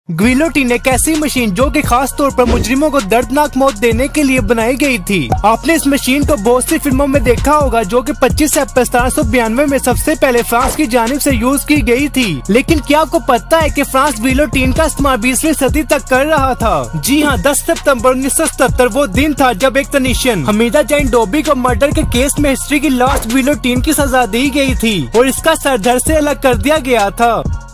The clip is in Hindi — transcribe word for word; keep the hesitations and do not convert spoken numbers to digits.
गिलोटिन एक ऐसी मशीन जो कि खास तौर पर मुजरिमों को दर्दनाक मौत देने के लिए बनाई गई थी। आपने इस मशीन को बहुत सी फिल्मों में देखा होगा, जो कि पच्चीस अप्रैल सत्रह सौ बयानवे में सबसे पहले फ्रांस की जानिब से यूज की गई थी। लेकिन क्या आपको पता है कि फ्रांस गिलोटिन का इस्तेमाल बीसवीं सदी तक कर रहा था? जी हाँ, दस सितंबर उन्नीस सौ सतहत्तर वो दिन था जब एक तनीशन हमीदा जैन डोबी को मर्डर के केस में हिस्ट्री की लास्ट गिलोटिन की सजा दी गई थी और इसका सर धड़ से अलग कर दिया गया था।